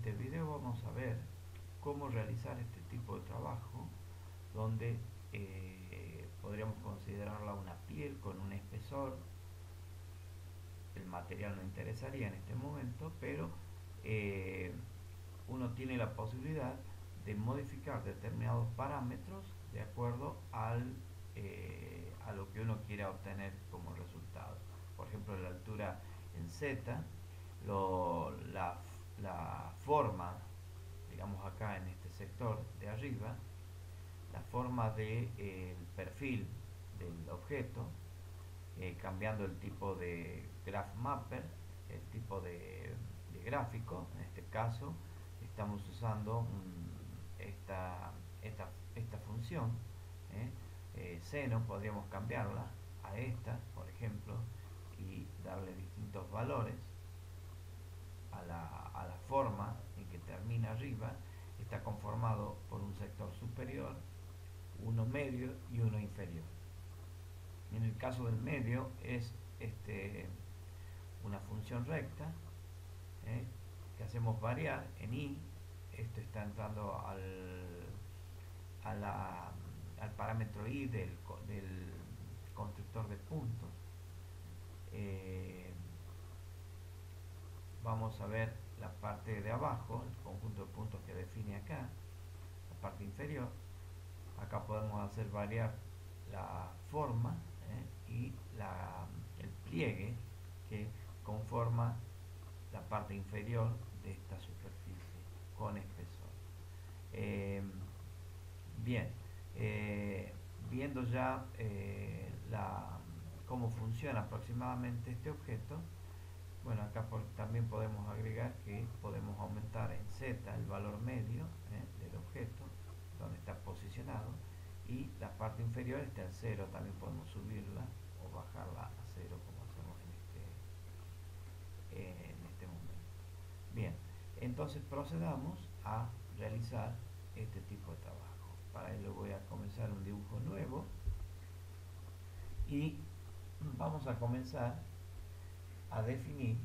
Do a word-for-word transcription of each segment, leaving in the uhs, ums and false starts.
este video vamos a ver cómo realizar este tipo de trabajo donde eh, podríamos considerarla una piel con un espesor. El material no interesaría en este momento, pero eh, uno tiene la posibilidad de modificar determinados parámetros de acuerdo al, eh, a lo que uno quiera obtener como resultado. Por ejemplo, la altura en Z, lo, la, la forma, digamos acá en este sector de arriba, la forma del de, eh, perfil del objeto, eh, cambiando el tipo de graph mapper, el tipo de, de gráfico. En este caso estamos usando un, esta, esta, esta función, ¿eh? Eh, seno, podríamos cambiarla a esta, por ejemplo, y darle distintos valores a la, a la forma en que termina arriba. Está conformado por un sector superior, uno medio y uno inferior. En el caso del medio es este, una función recta, ¿eh? que hacemos variar en i. Esto está entrando al, a la, al parámetro i del, del constructor de puntos. Eh, vamos a ver la parte de abajo, el conjunto de puntos que define acá, la parte inferior. Acá podemos hacer variar la forma, ¿eh? y la, el pliegue que conforma la parte inferior de esta superficie con espesor. Eh, bien, eh, viendo ya eh, la, cómo funciona aproximadamente este objeto, bueno, acá por, también podemos agregar que podemos aumentar en Z el valor medio, ¿eh? del objeto, donde está posicionado, y la parte inferior está en cero. También podemos subirla o bajarla a cero, como hacemos en este, eh, en este momento. Bien, entonces procedamos a realizar este tipo de trabajo. Para ello voy a comenzar un dibujo nuevo y vamos a comenzar a definir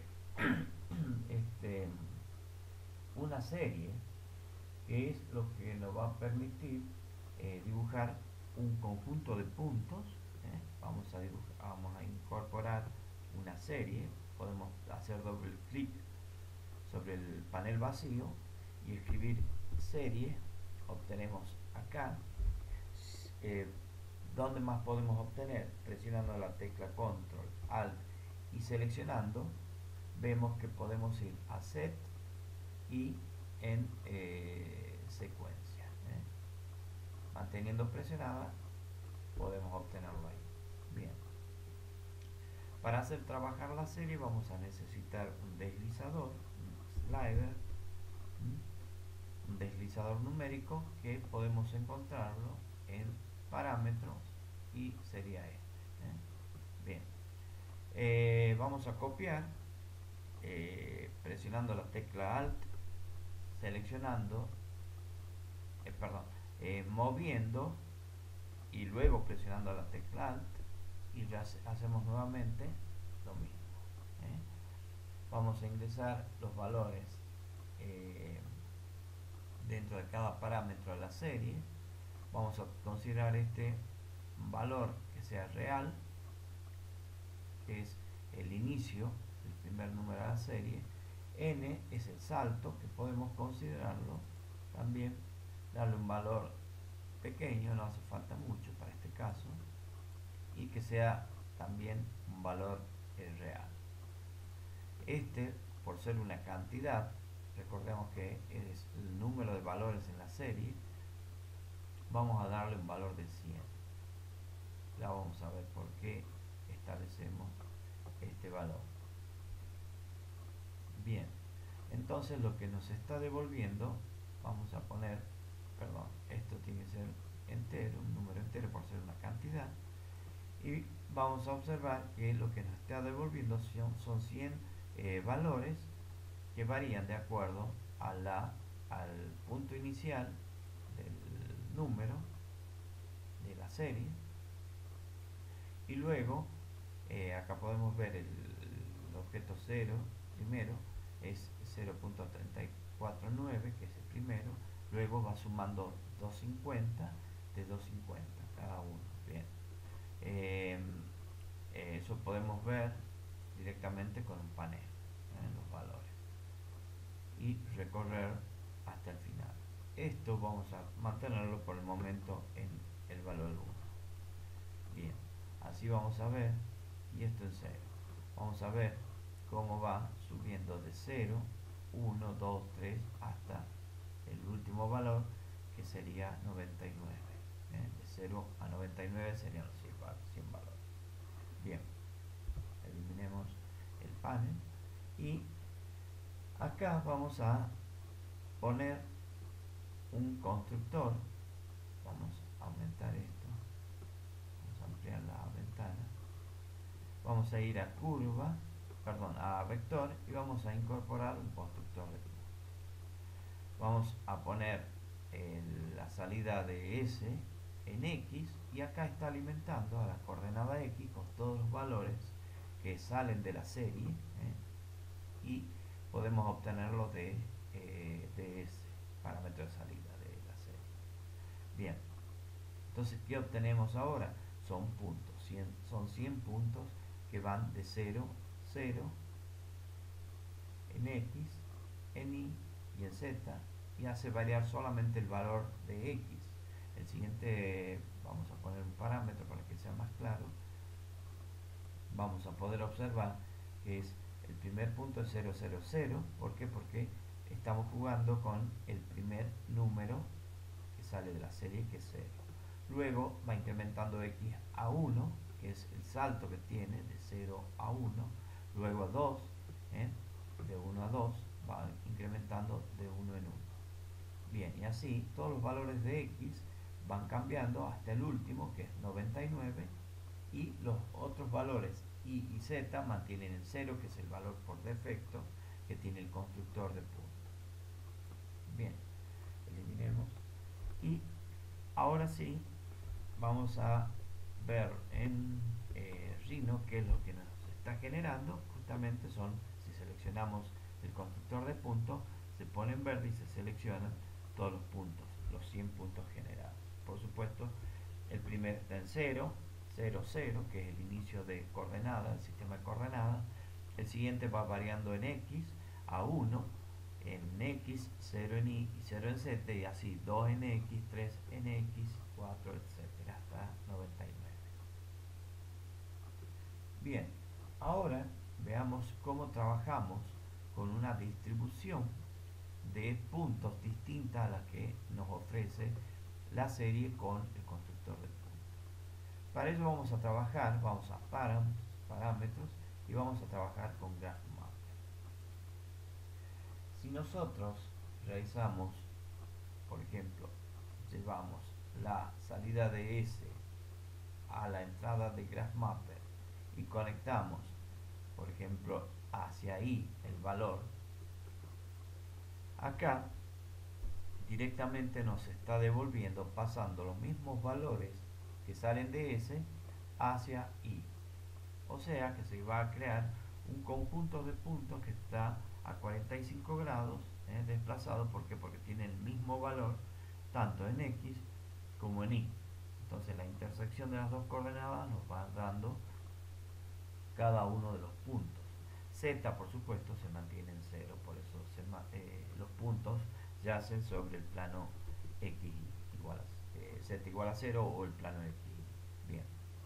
este, una serie que es lo que nos va a permitir eh, dibujar un conjunto de puntos. ¿eh? Vamos, a dibujar, vamos a incorporar una serie. Podemos hacer doble clic sobre el panel vacío y escribir serie. Obtenemos acá. Eh, ¿Dónde más podemos obtener? Presionando la tecla control, alt y seleccionando, vemos que podemos ir a set y en eh, secuencia. ¿eh? Manteniendo presionada podemos obtenerlo ahí. Bien. Para hacer trabajar la serie vamos a necesitar un deslizador, un slider, un deslizador numérico que podemos encontrarlo en parámetros y sería este. ¿eh? Bien. Eh, vamos a copiar eh, presionando la tecla alt, seleccionando, eh, perdón, eh, moviendo y luego presionando la tecla alt y ya hacemos nuevamente lo mismo. ¿eh? Vamos a ingresar los valores eh, dentro de cada parámetro de la serie. Vamos a considerar este valor que sea real, que es el inicio, el primer número de la serie. N es el salto, que podemos considerarlo también, darle un valor pequeño, no hace falta mucho para este caso, y que sea también un valor eh, real. Este, por ser una cantidad, recordemos que es el número de valores en la serie, vamos a darle un valor de cien. Ya vamos a ver por qué establecemos este valor. Bien, entonces lo que nos está devolviendo, vamos a poner, perdón, esto tiene que ser entero, un número entero por ser una cantidad, y vamos a observar que lo que nos está devolviendo son, son cien eh, valores que varían de acuerdo a la, al punto inicial del número de la serie, y luego eh, acá podemos ver el, el objeto cero primero es cero punto cuatro nueve, que es el primero, luego va sumando doscientos cincuenta de doscientos cincuenta cada uno. Bien, eh, eso podemos ver directamente con un panel, ¿eh? Los valores, y recorrer hasta el final. Esto vamos a mantenerlo por el momento en el valor uno. Bien, así vamos a ver, y esto en cero. Vamos a ver cómo va subiendo de cero, uno, dos, tres hasta el último valor, que sería noventa y nueve. ¿eh? De cero a noventa y nueve serían los cien valores. Bien, eliminemos el panel y acá vamos a poner un constructor. Vamos a aumentar esto, vamos a ampliar la ventana, vamos a ir a curva, perdón, a vector, y vamos a incorporar un constructor de punto. Vamos a poner el, la salida de S en X, y acá está alimentando a la coordenada X con todos los valores que salen de la serie, ¿eh? y podemos obtenerlo de, eh, de ese parámetro de salida de la serie. Bien, entonces, ¿qué obtenemos ahora? Son puntos, cien, son cien puntos que van de cero, cero, en X, en Y y en Z, y hace variar solamente el valor de X. El siguiente, vamos a poner un parámetro para que sea más claro. Vamos a poder observar que es el primer punto es cero, cero, cero. ¿Por qué? Porque estamos jugando con el primer número que sale de la serie, que es cero. Luego va incrementando X a uno, que es el salto que tiene de cero a uno. Luego a dos, ¿eh? de uno a dos, va incrementando de uno en uno. Bien, y así todos los valores de X van cambiando hasta el último, que es noventa y nueve, y los otros valores Y y Z mantienen el cero, que es el valor por defecto que tiene el constructor de punto. Bien, eliminemos. Y ahora sí, vamos a ver en eh, Rhino qué es lo que nos está generando. Justamente son, si seleccionamos el constructor de puntos, se pone en verde y se seleccionan todos los puntos, los cien puntos generados. Por supuesto, el primer está en cero, cero, cero, que es el inicio de coordenadas, el sistema de coordenadas. El siguiente va variando en X a uno, en X, cero en Y y cero en Z, y así dos en X, tres en X, cuatro, etcétera, hasta noventa y nueve. Bien, ahora veamos cómo trabajamos con una distribución de puntos distinta a la que nos ofrece la serie con el constructor de puntos. Para ello vamos a trabajar, vamos a parámetros, y vamos a trabajar con GraphMapper. Si nosotros realizamos, por ejemplo, llevamos la salida de S a la entrada de GraphMapper y conectamos, por ejemplo, hacia ahí el valor, acá directamente nos está devolviendo, pasando los mismos valores que salen de S hacia Y. O sea que se va a crear un conjunto de puntos que está a cuarenta y cinco grados eh, desplazado. ¿Por qué? Porque tiene el mismo valor tanto en X como en Y. Entonces la intersección de las dos coordenadas nos va dando cada uno de los puntos. Z, por supuesto, se mantiene en cero, por eso se, eh, los puntos yacen sobre el plano X igual a, eh, Z igual a cero o el plano X. Bien.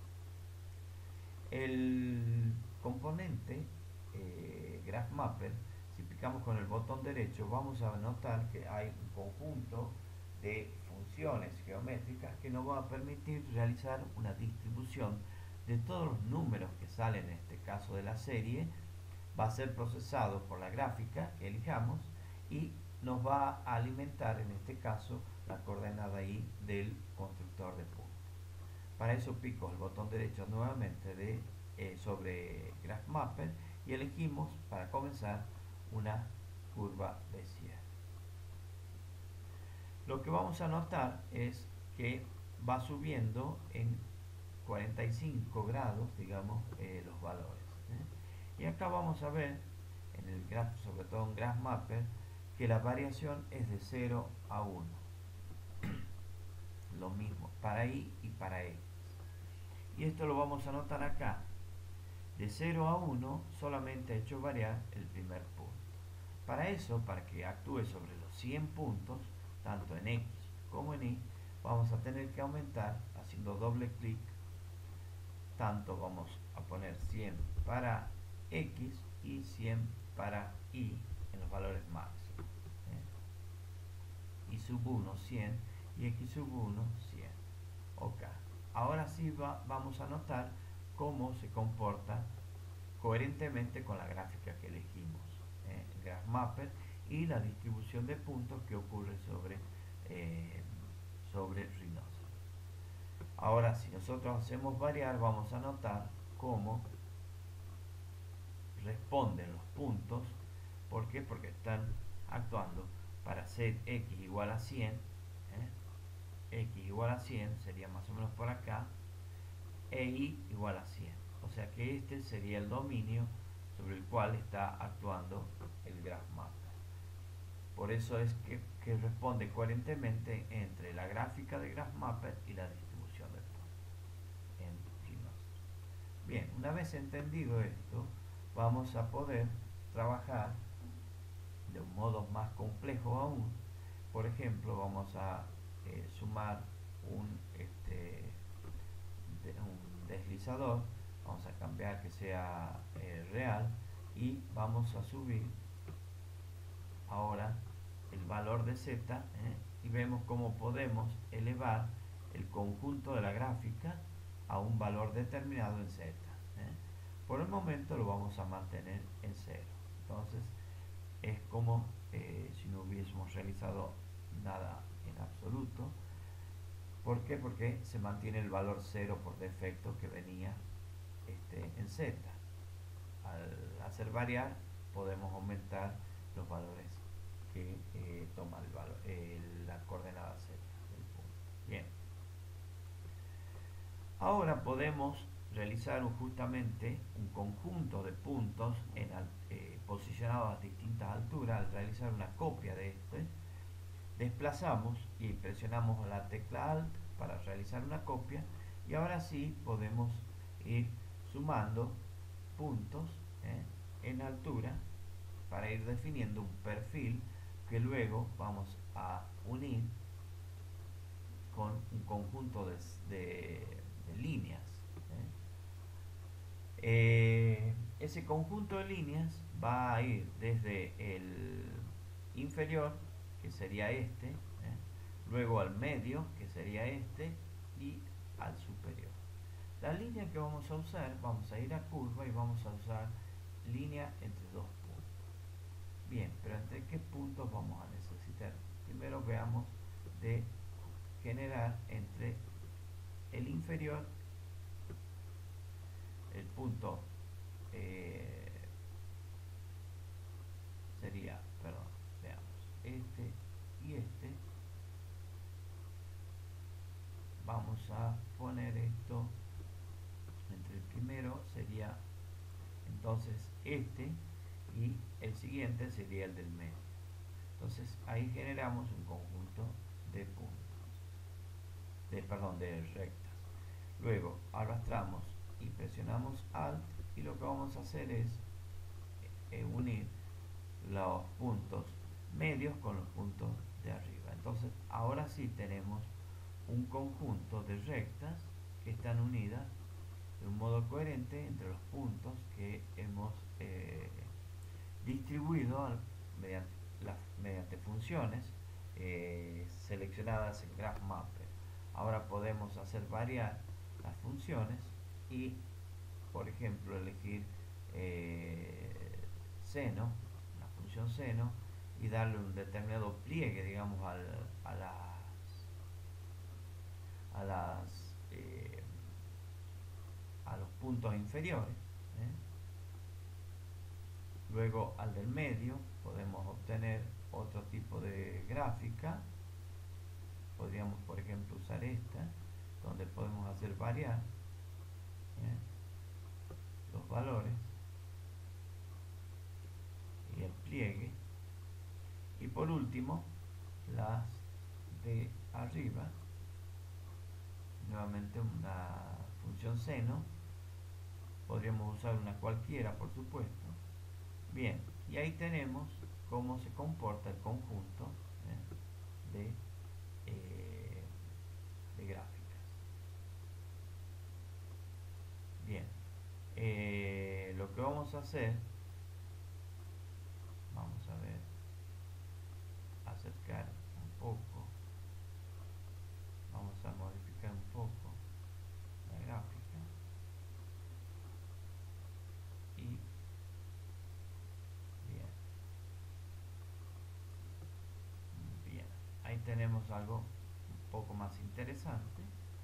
El componente eh, GraphMapper, si picamos con el botón derecho, vamos a notar que hay un conjunto de funciones geométricas que nos va a permitir realizar una distribución de todos los números que salen, en este caso de la serie. Va a ser procesado por la gráfica que elijamos y nos va a alimentar, en este caso, la coordenada Y del constructor de puntos. Para eso pico el botón derecho nuevamente de, eh, sobre GraphMapper y elegimos, para comenzar, una curva de cierre. Lo que vamos a notar es que va subiendo en cuarenta y cinco grados, digamos, eh, los valores. ¿eh? Y acá vamos a ver, en el graph, sobre todo en GraphMapper, que la variación es de cero a uno. Lo mismo para y y para x. Y esto lo vamos a anotar acá. De cero a uno solamente ha hecho variar el primer punto. Para eso, para que actúe sobre los cien puntos, tanto en x como en y, vamos a tener que aumentar haciendo doble clic. Tanto vamos a poner cien para x y cien para y en los valores máximos. ¿eh? Y sub uno, cien, y x sub uno, cien. Ok. Ahora sí va, vamos a notar cómo se comporta coherentemente con la gráfica que elegimos, ¿eh? el Graph Mapper, y la distribución de puntos que ocurre sobre, eh, sobre Rhinoceros. Ahora, si nosotros hacemos variar, vamos a notar cómo responden los puntos. ¿Por qué? Porque están actuando para hacer x igual a cien, ¿eh? x igual a cien sería más o menos por acá, e y igual a cien. O sea que este sería el dominio sobre el cual está actuando el Graph Mapper. Por eso es que, que responde coherentemente entre la gráfica de Graph Mapper y la distribución de puntos en Rhinoceros. Bien, una vez entendido esto, vamos a poder trabajar de un modo más complejo aún. Por ejemplo, vamos a eh, sumar un, este, de, un deslizador. Vamos a cambiar que sea eh, real y vamos a subir ahora el valor de z, ¿eh? y vemos cómo podemos elevar el conjunto de la gráfica a un valor determinado en z. ¿eh? Por el momento lo vamos a mantener en cero. Entonces es como eh, si no hubiésemos realizado nada en absoluto. ¿Por qué? Porque se mantiene el valor cero por defecto que venía este, en z. Al hacer variar podemos aumentar los valores que eh, toma el valor, eh, la coordenada z del punto. Bien. Ahora podemos realizar un, justamente un conjunto de puntos en, eh, posicionados a distintas alturas. Al realizar una copia de este, desplazamos y presionamos la tecla Alt para realizar una copia, y ahora sí podemos ir sumando puntos ¿eh? en altura para ir definiendo un perfil que luego vamos a unir con un conjunto de, de, de líneas. ¿eh? Eh, ese conjunto de líneas va a ir desde el inferior, que sería este, ¿eh? luego al medio, que sería este, y al superior. La línea que vamos a usar, vamos a ir a curva y vamos a usar línea entre dos puntos. Bien, pero ¿entre qué puntos vamos a necesitar? Primero veamos de generar entre el inferior, el punto eh, sería, perdón, veamos, este y este. Vamos a poner esto entre el primero, sería entonces este, y el siguiente sería el del medio. Entonces ahí generamos un conjunto de puntos, de, perdón, de rectas. Luego arrastramos y presionamos Alt, y lo que vamos a hacer es eh, unir los puntos medios con los puntos de arriba. Entonces ahora sí tenemos un conjunto de rectas que están unidas de un modo coherente entre los puntos que hemos eh, distribuido al, mediante, la, mediante funciones eh, seleccionadas en Graph Mapper. Ahora podemos hacer variar las funciones y, por ejemplo, elegir eh, seno, la función seno, y darle un determinado pliegue, digamos, al, a las a las eh, a los puntos inferiores. ¿eh? Luego al del medio podemos obtener otro tipo de gráfica. Podríamos, por ejemplo, usar esta, donde podemos hacer variar ¿eh? los valores y el pliegue, y último, las de arriba, nuevamente una función seno, podríamos usar una cualquiera, por supuesto. Bien, y ahí tenemos cómo se comporta el conjunto ¿eh? de, eh, de gráficas. Bien, eh, lo que vamos a hacer, vamos a ver, acercar un poco, vamos a modificar un poco la gráfica y bien, bien, ahí tenemos algo un poco más interesante.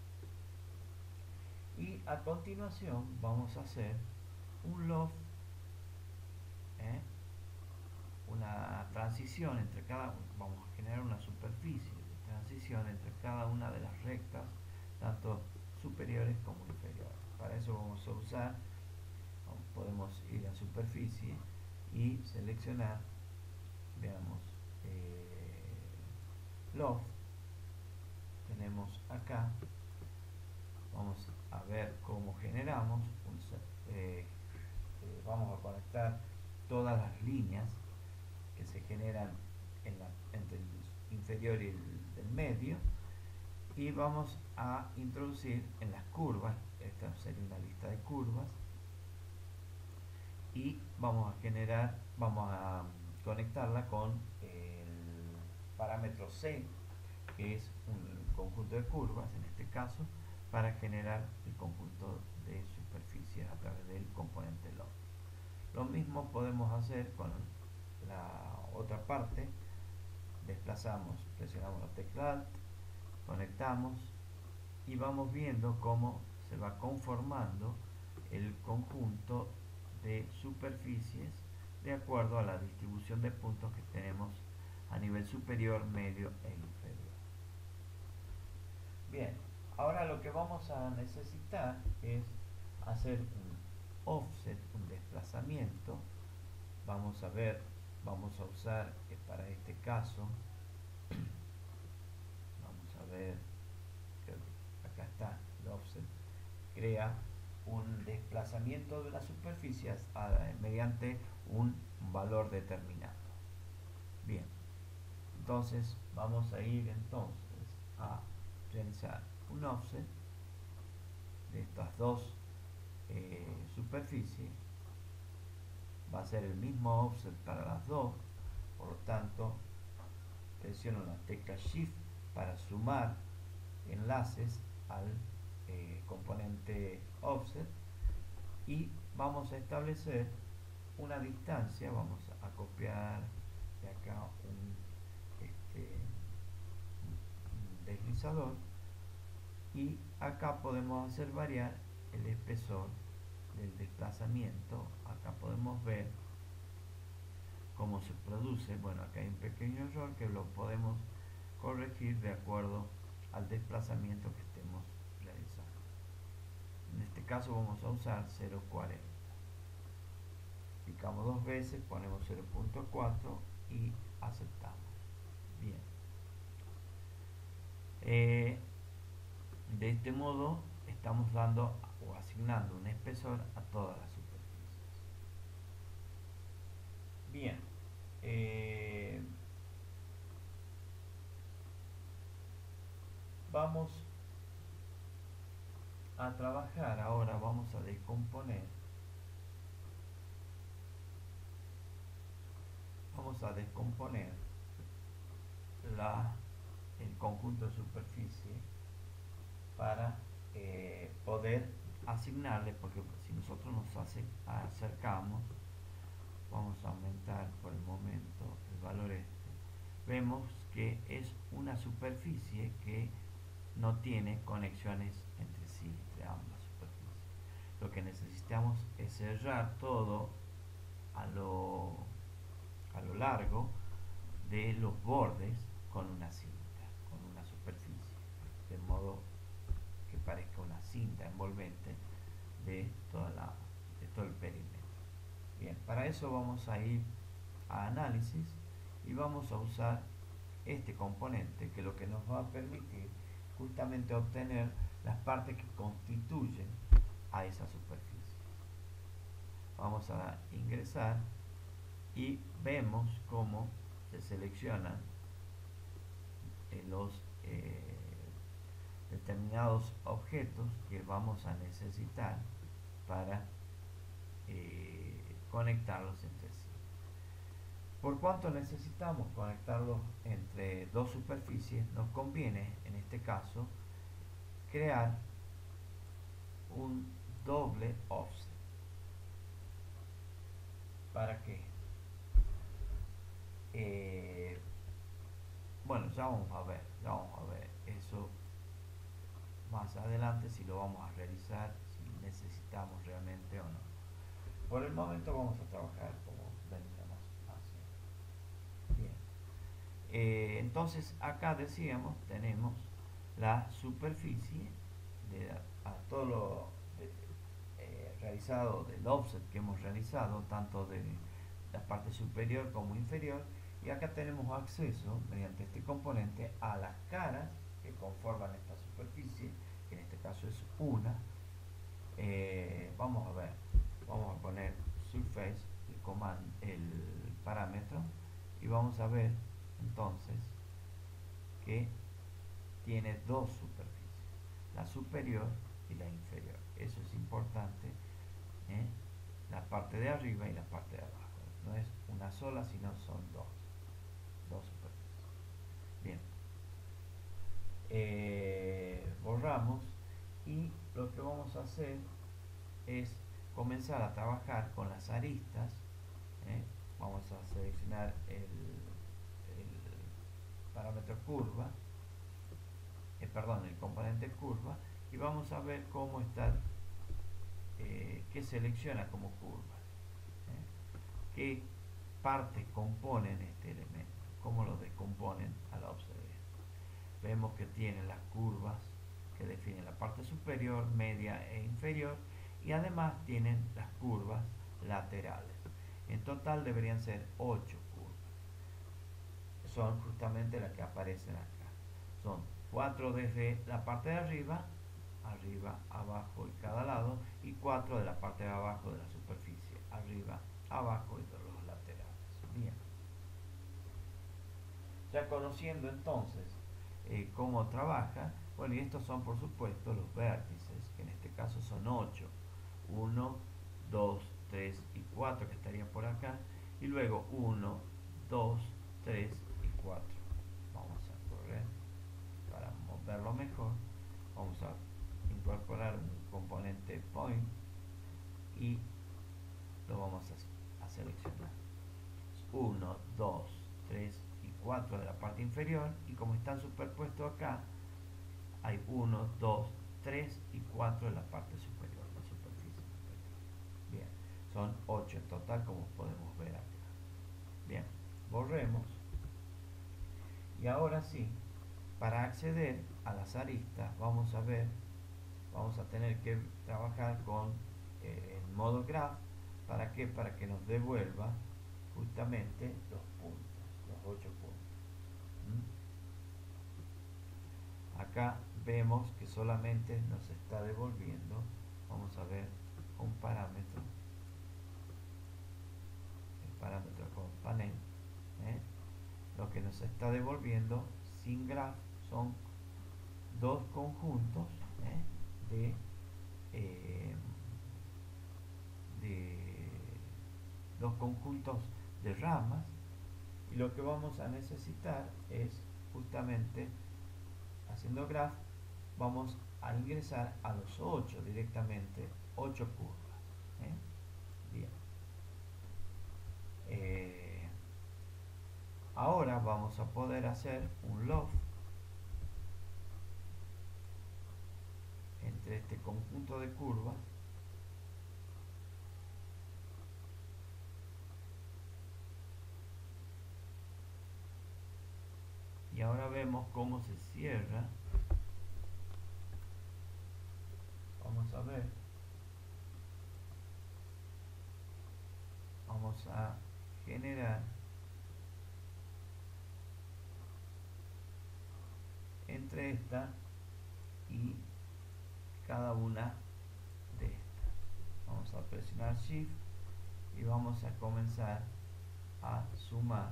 Y a continuación vamos a hacer un loft, ¿eh? una transición entre cada, vamos a generar una superficie de transición entre cada una de las rectas, tanto superiores como inferiores. Para eso vamos a usar, podemos ir a superficie y seleccionar, veamos, eh, loft, tenemos acá, vamos a ver cómo generamos, un, eh, eh, vamos a conectar todas las líneas que se generan en la, entre el inferior y el del medio, y vamos a introducir en las curvas, esta sería una lista de curvas, y vamos a generar, vamos a conectarla con el parámetro C, que es un conjunto de curvas en este caso, para generar el conjunto de superficies a través del componente loft. Lo mismo podemos hacer con la otra parte, desplazamos, presionamos la tecla Alt, conectamos y vamos viendo cómo se va conformando el conjunto de superficies de acuerdo a la distribución de puntos que tenemos a nivel superior, medio e inferior. Bien, ahora lo que vamos a necesitar es hacer un offset, un desplazamiento. Vamos a ver, vamos a usar eh, para este caso, vamos a ver, creo que acá está el offset, crea un desplazamiento de las superficies a, mediante un valor determinado. Bien, entonces vamos a ir entonces a realizar un offset de estas dos eh, superficies. Va a ser el mismo offset para las dos, por lo tanto presiono la tecla Shift para sumar enlaces al eh, componente offset y vamos a establecer una distancia. Vamos a copiar de acá un, este, un deslizador y acá podemos hacer variar el espesor del desplazamiento. Acá podemos ver cómo se produce. Bueno, acá hay un pequeño error que lo podemos corregir de acuerdo al desplazamiento que estemos realizando. En este caso vamos a usar cero punto cuarenta. Picamos dos veces, ponemos cero punto cuatro y aceptamos. Bien. Eh, de este modo estamos dando o asignando un espesor a todas las superficies. Bien. Eh, vamos a trabajar ahora, vamos a descomponer, vamos a descomponer la, el conjunto de superficie para eh, poder asignarle, porque si nosotros nos hace, acercamos, vamos a aumentar por el momento el valor este, vemos que es una superficie que no tiene conexiones entre sí, entre ambas superficies. Lo que necesitamos es cerrar todo a lo, a lo largo de los bordes con una cinta, con una superficie, de modo que parezca una cinta envolvente de, toda la, de todo el perímetro. Bien, para eso vamos a ir a análisis y vamos a usar este componente, que lo que nos va a permitir justamente obtener las partes que constituyen a esa superficie. Vamos a ingresar y vemos cómo se seleccionan eh, los eh, determinados objetos que vamos a necesitar para eh, conectarlos entre sí. Por cuanto necesitamos conectarlos entre dos superficies, nos conviene en este caso crear un doble offset. ¿Para qué? Eh, bueno, ya vamos a ver, ya vamos a ver eso más adelante, si lo vamos a realizar, si necesitamos realmente o no. Por el momento vamos a trabajar como veníamos haciendo. Bien. Eh, entonces acá decíamos, tenemos la superficie de a, a todo lo de, eh, realizado del offset que hemos realizado, tanto de la parte superior como inferior, y acá tenemos acceso mediante este componente a las caras que conforman esta superficie, que en este caso es una. Eh, vamos a ver, vamos a poner surface, el, comando, el parámetro, y vamos a ver entonces que tiene dos superficies, la superior y la inferior. Eso es importante, ¿eh? La parte de arriba y la parte de abajo. No es una sola, sino son dos, dos superficies. Bien. Eh, borramos y lo que vamos a hacer es comenzar a trabajar con las aristas. ¿eh? Vamos a seleccionar el, el parámetro curva, eh, perdón, el componente curva, y vamos a ver cómo está, eh, qué selecciona como curva, ¿eh? qué partes componen este elemento, cómo lo descomponen a la observación. Vemos que tiene las curvas que definen la parte superior, media e inferior, y además tienen las curvas laterales. En total deberían ser ocho curvas. Son justamente las que aparecen acá. Son cuatro desde la parte de arriba, arriba, abajo y cada lado, y cuatro de la parte de abajo de la superficie, arriba, abajo y de los laterales. Bien. Ya conociendo entonces eh, cómo trabaja, bueno, y estos son por supuesto los vértices, que en este caso son ocho. uno, dos, tres y cuatro, que estarían por acá, y luego uno, dos, tres y cuatro. Vamos a correr para verlo mejor. Vamos a incorporar un componente point y lo vamos a, a seleccionar. uno, dos, tres y cuatro de la parte inferior, y como están superpuestos acá, hay uno, dos, tres y cuatro de la parte superior, la superficie superior. Bien, son ocho en total, como podemos ver acá. Bien, borremos. Y ahora sí, para acceder a las aristas, vamos a ver, vamos a tener que trabajar con eh, el modo graph. ¿Para qué? Para que nos devuelva justamente los puntos, los ocho puntos. ¿Mm? Acá vemos que solamente nos está devolviendo, vamos a ver un parámetro, el parámetro con panel, ¿eh? Lo que nos está devolviendo sin graph son dos conjuntos, ¿eh? de, eh, de dos conjuntos de ramas, y lo que vamos a necesitar es justamente, haciendo graph, vamos a ingresar a los ocho directamente, ocho curvas. ¿eh? Bien. Eh, ahora vamos a poder hacer un loft entre este conjunto de curvas y ahora vemos cómo se cierra. Vamos a ver, vamos a generar esta y cada una de estas. Vamos a presionar Shift y vamos a comenzar a sumar,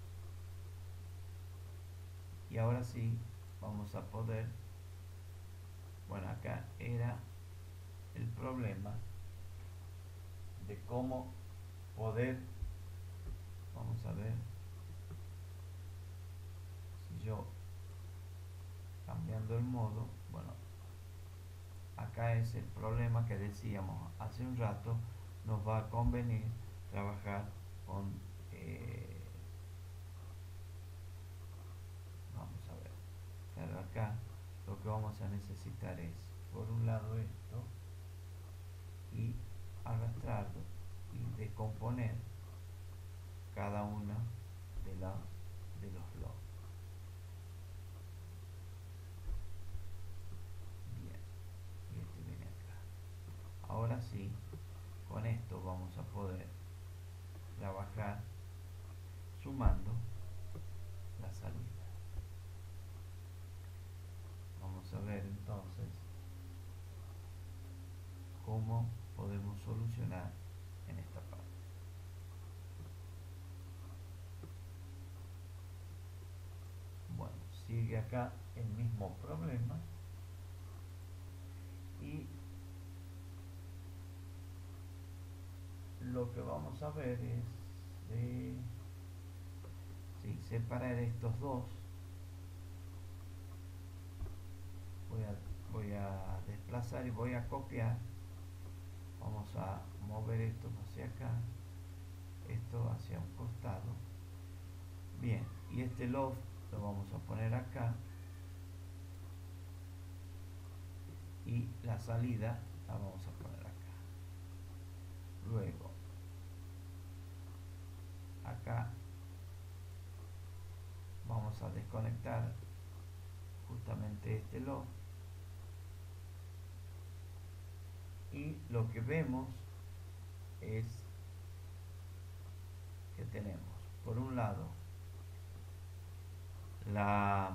y ahora sí vamos a poder, bueno, acá era el problema de cómo poder, vamos a ver si yo cambiando el modo, bueno, acá es el problema que decíamos hace un rato, nos va a convenir trabajar con eh, vamos a ver, claro, acá lo que vamos a necesitar es por un lado esto y arrastrarlo y descomponer cada una de, la, de los logs. Bien, y este viene acá. Ahora sí, con esto vamos a poder trabajar sumando la salida. Vamos a ver entonces cómo podemos solucionar en esta parte. Bueno, sigue acá el mismo problema y lo que vamos a ver es de sí, separar estos dos. Voy a, voy a desplazar y voy a copiar. Vamos a mover esto hacia acá, esto hacia un costado. Bien, y este loft lo vamos a poner acá y la salida la vamos a poner acá. Luego acá vamos a desconectar justamente este loft y lo que vemos es que tenemos por un lado la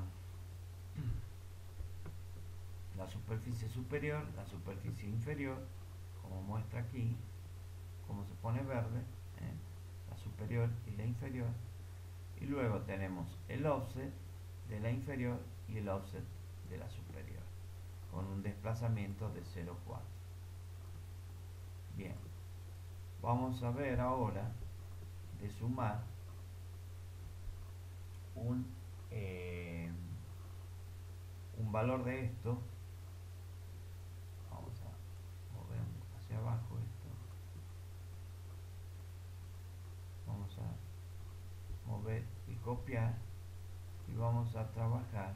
la superficie superior, la superficie inferior, como muestra aquí, como se pone verde, ¿eh? La superior y la inferior, y luego tenemos el offset de la inferior y el offset de la superior, con un desplazamiento de cero coma cuatro. Bien, vamos a ver ahora de sumar un, eh, un valor de esto. Vamos a mover hacia abajo esto. Vamos a mover y copiar y vamos a trabajar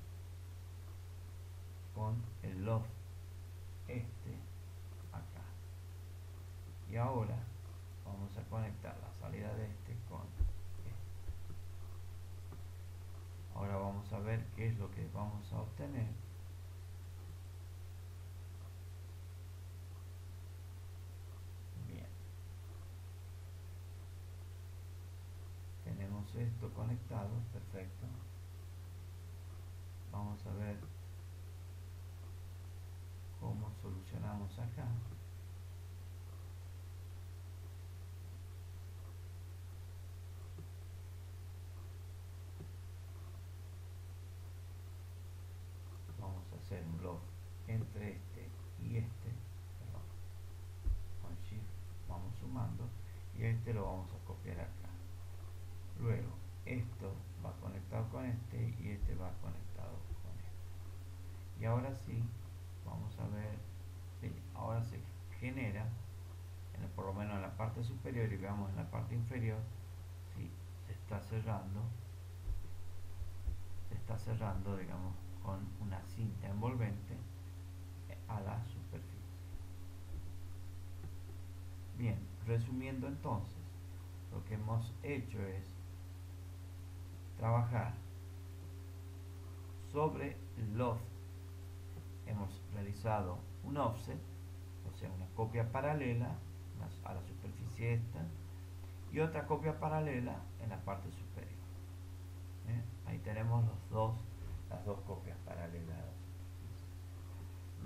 con el loft este acá, y ahora vamos a conectar la salida de este con este. Ahora vamos a ver qué es lo que vamos a obtener. Bien, tenemos esto conectado, perfecto. Vamos a ver cómo solucionamos acá. Vamos a hacer un loft entre este y este, perdón, con Shift vamos sumando y este lo vamos a copiar acá. Luego esto va conectado con este y este va conectado con este. Y ahora sí, vamos a ver, sí, ahora se genera, en el, por lo menos en la parte superior, y veamos en la parte inferior, sí, se está cerrando, se está cerrando, digamos, con una cinta envolvente a la superficie. Bien, resumiendo entonces, lo que hemos hecho es trabajar sobre el loft, hemos realizado un offset, o sea, una copia paralela a la superficie esta, y otra copia paralela en la parte superior. ¿Eh? Ahí tenemos los dos, las dos copias paralelas.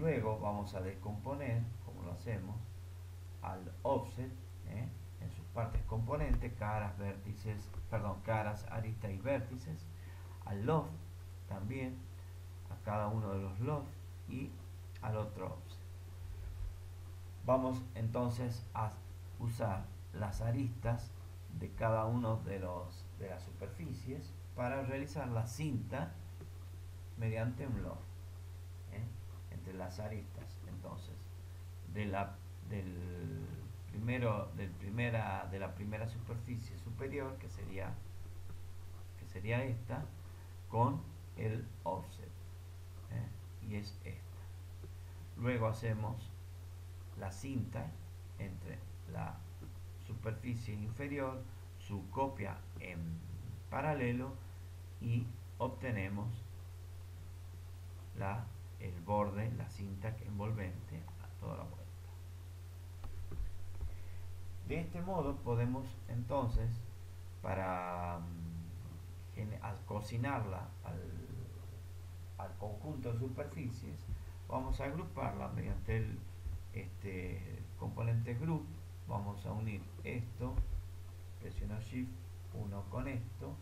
Luego vamos a descomponer, como lo hacemos, al offset, ¿eh? en sus partes componentes, caras, vértices, perdón, caras, aristas y vértices, al loft también, a cada uno de los loft y al otro offset. Vamos entonces a usar las aristas de cada uno de los de las superficies para realizar la cinta mediante un loft, ¿eh? entre las aristas. Entonces, de la del primero del primera de la primera superficie superior, que sería que sería esta, con el offset, ¿eh? y es esta. Luego hacemos la cinta entre la superficie inferior, su copia en paralelo, y obtenemos la, el borde, la cinta envolvente a toda la vuelta. De este modo podemos entonces, para um, al cocinarla al, al conjunto de superficies, vamos a agruparla mediante el este, componente group. Vamos a unir esto, presiono shift uno con esto,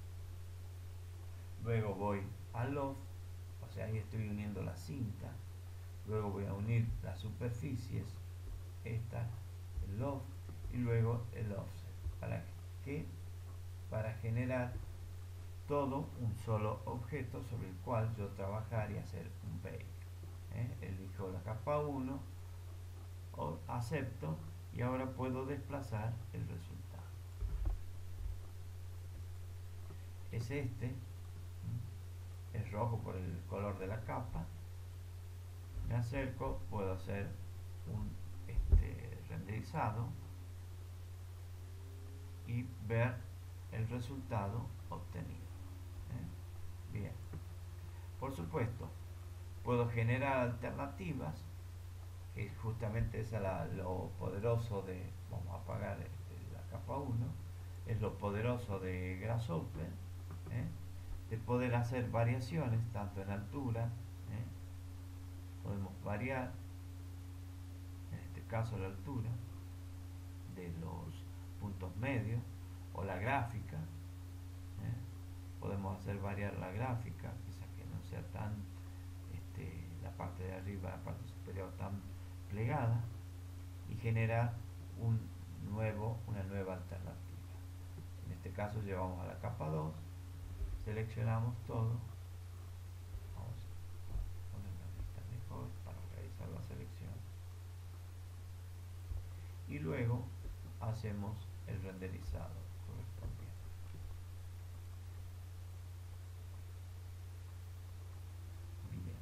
luego voy al loft, o sea, ahí estoy uniendo la cinta, luego voy a unir las superficies, esta, el loft, y luego el offset. ¿Para qué? Para generar todo un solo objeto sobre el cual yo trabajar y hacer un bake. ¿eh? Elijo la capa uno, acepto, y ahora puedo desplazar el resultado. Es este, es rojo por el color de la capa. Me acerco, puedo hacer un este, renderizado y ver el resultado obtenido. ¿eh? Bien, por supuesto, puedo generar alternativas, que justamente es la, lo poderoso de, vamos a apagar este, la capa uno, es lo poderoso de Grasshopper, ¿eh? de poder hacer variaciones tanto en altura, ¿eh? podemos variar, en este caso la altura de los puntos medios, o la gráfica, ¿eh? podemos hacer variar la gráfica, quizás que no sea tan este, la parte de arriba, la parte superior tan plegada, y generar un nuevo, una nueva alternativa. En este caso llevamos a la capa dos, seleccionamos todo, vamos a poner la lista mejor para realizar la selección, y luego hacemos el renderizado correspondiente. Bien.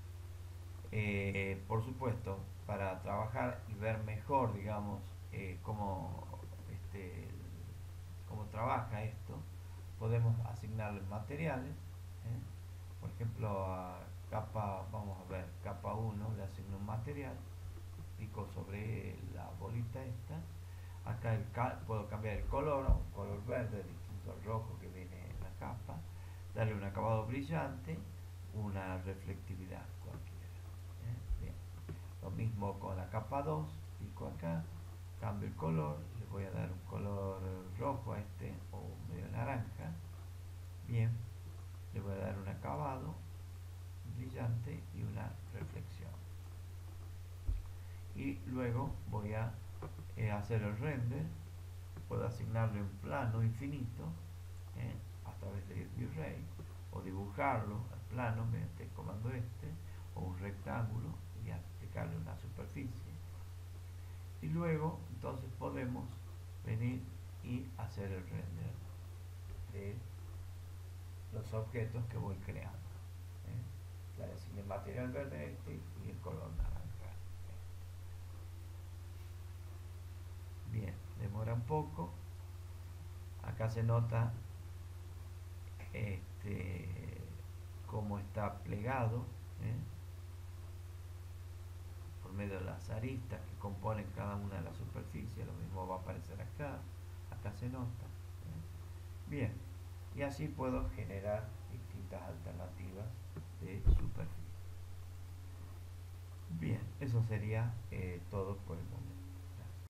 Eh, por supuesto, para trabajar y ver mejor, digamos, eh, cómo, este, cómo trabaja esto, podemos asignarle materiales. ¿eh? Por ejemplo, a capa, vamos a ver, capa uno le asigno un material, pico sobre la bolita esta. Acá el puedo cambiar el color a un color verde distinto al rojo que viene en la capa, darle un acabado brillante, una reflectividad cualquiera. ¿eh? Bien. Lo mismo con la capa dos, pico acá, cambio el color, le voy a dar un color rojo a este, o medio naranja. Bien, le voy a dar un acabado brillante y una reflexión. Y luego voy a eh, hacer el render. Puedo asignarle un plano infinito eh, a través de V-Ray, o dibujarlo al plano mediante el comando este, o un rectángulo y aplicarle una superficie. Y luego entonces podemos venir y hacer el render de los objetos que voy creando. ¿eh? Le asigné material verde este y el color naranja. Bien, demora un poco. Acá se nota este, cómo está plegado, ¿eh? por medio de las aristas que componen cada una de las superficies. Lo mismo va a aparecer acá. Acá se nota. ¿eh? Bien, y así puedo generar distintas alternativas de superficie. Eso sería eh, todo por el momento.